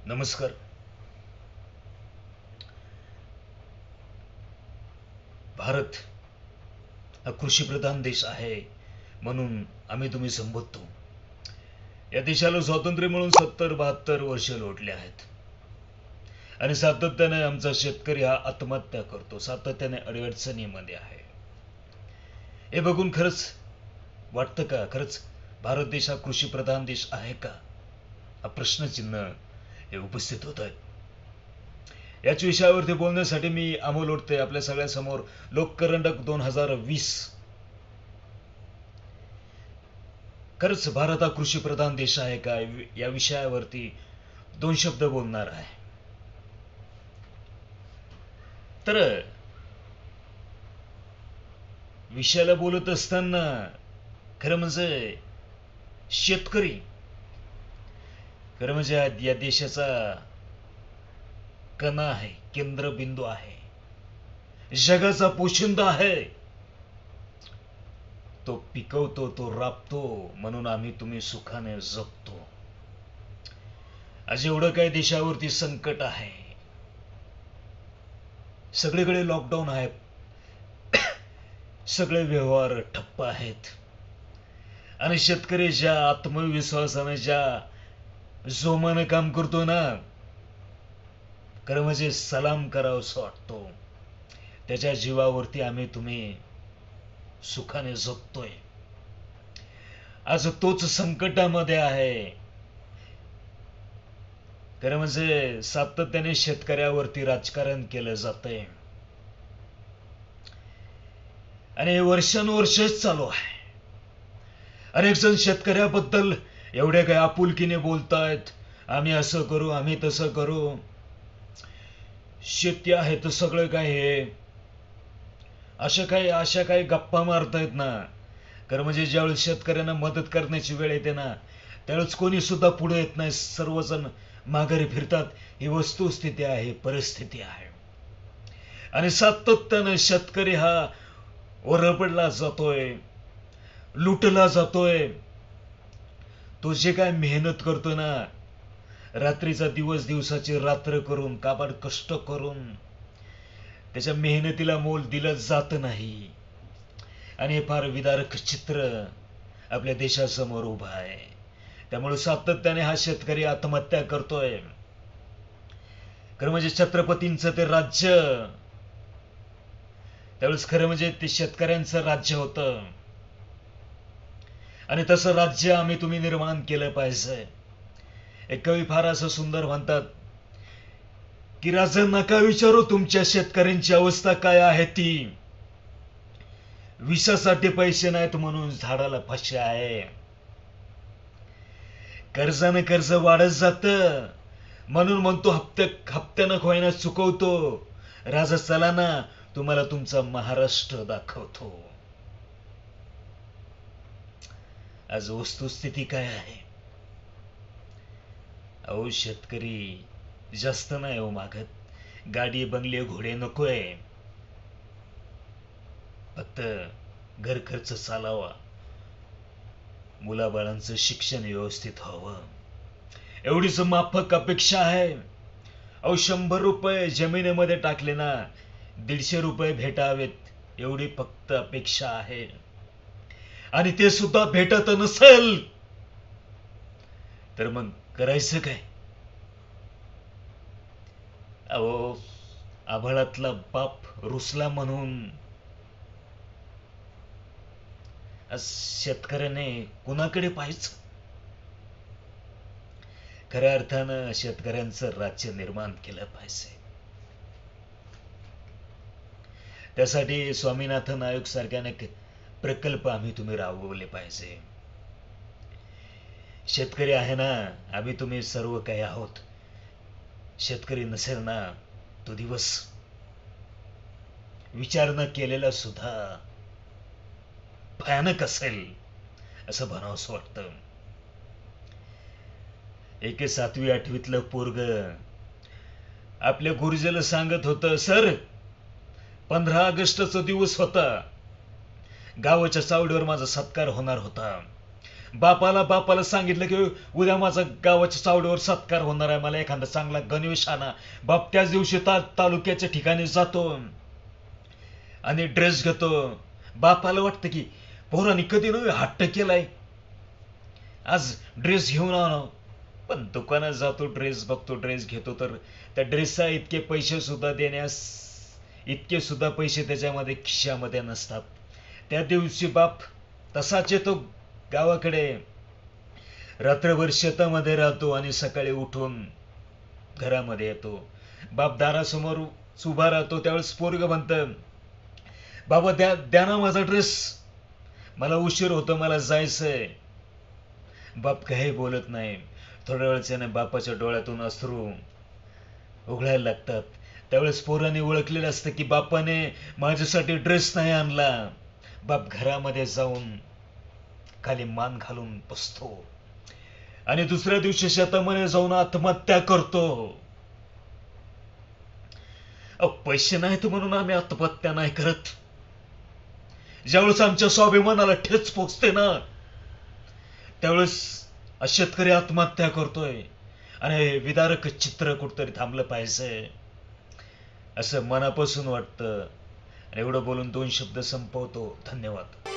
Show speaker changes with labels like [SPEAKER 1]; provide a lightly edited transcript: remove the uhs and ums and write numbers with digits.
[SPEAKER 1] नमस्कार. भारत हा कृषीप्रधान देश आहे म्हणून आम्ही तुम्ही संबोधतो. या देशाला स्वातंत्र्य मिळून 70-72 वर्ष लोटले आहेत आणि सातत्याने आमचा शेतकरी हा आत्महत्या करतो, सातत्याने अडचणीमध्ये आहे. हे बघून खरंच वाटतं का खरंच भारत देश हा कृषीप्रधान देश आहे का, हा प्रश्नचिन्ह हे उपस्थित होत आहे. याच विषयावरती बोलण्यासाठी मी अमोल ओटते आपल्या सगळ्यासमोर लोककरंडक 2020. खरंच भारत हा कृषीप्रधान देश आहे का या विषयावरती 2 शब्द बोलणार आहे. तर विषयाला बोलत असताना खरं म्हणजे शेतकरी खरं म्हणजे या देशाचा कणा आहे, केंद्रबिंदू आहे, जगाचा पोशिंदा आहे. तो पिकवतो, तो राबतो, म्हणून आम्ही तुम्ही सुखाने जगतो. आज एवढं काय देशावरती संकट आहे, सगळीकडे लॉकडाऊन आहे, सगळे व्यवहार ठप्प आहेत आणि शेतकरी ज्या आत्मविश्वासाने ज्या जोमाने काम करतो ना, खरं म्हणजे सलाम करावंसं वाटतो. त्याच्या जीवावरती आम्ही तुम्ही सुखाने जगतोय. आज तोच संकटामध्ये आहे. खरं म्हणजे सातत्याने शेतकऱ्यावरती राजकारण केलं जातंय आणि हे वर्षानुवर्षच चालू आहे. अनेक जण शेतकऱ्याबद्दल एवढे काय आपुलकीने बोलतायत, आम्ही असं करू, आम्ही तसं करू. शेती आहे तर सगळं काय हे अशा काही गप्पा मारतायत ना. खरं म्हणजे ज्यावेळेस शेतकऱ्यांना मदत करण्याची वेळ येते ना, त्यावेळेस कोणी सुद्धा पुढे येत नाही, सर्वजण माघारी फिरतात. ही वस्तुस्थिती आहे, परिस्थिती आहे. आणि सातत्यानं शेतकरी हा ओरडला जातोय, लुटला जातोय. तो जे काय मेहनत करतोय ना, रात्रीचा दिवस, दिवसाची रात्र करून, काबाड कष्ट करून त्याच्या मेहनतीला मोल दिलं जात नाही. आणि हे फार विदारक चित्र आपल्या देशासमोर उभं आहे. त्यामुळे सातत्याने हा शेतकरी आत्महत्या करतोय. खरं म्हणजे छत्रपतींचं ते राज्य त्यावेळेस खरं म्हणजे ते शेतकऱ्यांचं राज्य होतं आणि तसं राज्य आम्ही तुम्ही निर्माण केलं पाहिजे. एक कवी फार असं सुंदर म्हणतात की राजा नका विचारू तुमच्या शेतकऱ्यांची अवस्था काय आहे ती, विषासाठी पैसे नाहीत म्हणून झाडाला फाशी आहे. कर्जाने कर्ज वाढत जातं म्हणून म्हणतो हप्त्यानं होईना चुकवतो. राजा चला ना तुम्हाला तुमचा महाराष्ट्र दाखवतो. आज वस्तुस्थिती काय आहे? अहो शेतकरी जास्त नाही हो मागत, गाडी बंगले घोडे नकोय, फक्त घर खर्च चालावा, मुलाबाळांचं शिक्षण व्यवस्थित व्हावं, एवढीच माफक अपेक्षा आहे. अहो 100 रुपये जमिनीमध्ये टाकले ना 150 रुपये भेटावेत, एवढी फक्त अपेक्षा आहे. आणि ते सुद्धा भेटत नसेल तर मग करायचं काय? अहो आभाळातला बाप रुसला म्हणून शेतकऱ्याने कुणाकडे पाहायचं? खऱ्या अर्थानं शेतकऱ्यांचं राज्य निर्माण केलं पाहिजे. त्यासाठी स्वामीनाथन आयोग सारखे अनेक प्रकल्प आम्ही तुम्ही राबवले पाहिजे. शेतकरी आहे ना, आम्ही तुम्ही सर्व काही आहोत. शेतकरी नसेल ना, तो दिवस विचार न केलेला सुद्धा भयानक असेल असं म्हणावंसं वाटतं. एक 7वी-8वीतलं पोरग आपल्या गुरुजीला सांगत होतं, सर 15 ऑगस्टचा दिवस होता, गावाच्या चावडीवर माझा सत्कार होणार होता, बापाला सांगितलं की उद्या माझा गावाच्या चावडीवर सत्कार होणार आहे, मला एखादा चांगला गणवेश आणा. बाप त्याच दिवशी तालुक्याच्या ठिकाणी जातो आणि ड्रेस घेतो. बापाला वाटतं की पोरांनी कधी नव्हे हट्ट केलाय, आज ड्रेस घेऊन आणा. पण दुकानात जातो, ड्रेस बघतो, ड्रेस घेतो, तर त्या ड्रेसचा इतके सुद्धा पैसे त्याच्यामध्ये खिशामध्ये नसतात. त्या दिवशी बाप तसाच येतो गावाकडे, रात्रभर शेतामध्ये राहतो आणि सकाळी उठून घरामध्ये येतो. बाप दारासमोर उभा राहतो. त्यावेळेस पोरगं म्हणतं, बाबा द्या ना माझा ड्रेस, मला उशीर होतो, मला जायचंय. बाप काही बोलत नाही. थोड्या वेळच्याने बापाच्या डोळ्यातून अश्रू उघडायला लागतात. त्यावेळेस पोराने ओळखलेलं असतं की बापाने माझ्यासाठी ड्रेस नाही आणला. बाप घरामध्ये जाऊन खाली मान घालून बसतो आणि दुसऱ्या दिवशी शेतामध्ये जाऊन आत्महत्या करतो. पैसे नाहीत म्हणून आम्ही आत्महत्या नाही करत. ज्यावेळेस आमच्या स्वाभिमानाला ठेच पोचते ना, त्यावेळेस शेतकरी आत्महत्या करतोय. आणि विदारक चित्र कुठतरी थांबलं पाहिजे असं मनापासून वाटतं. एवढं बोलून 2 शब्द संपवतो. धन्यवाद.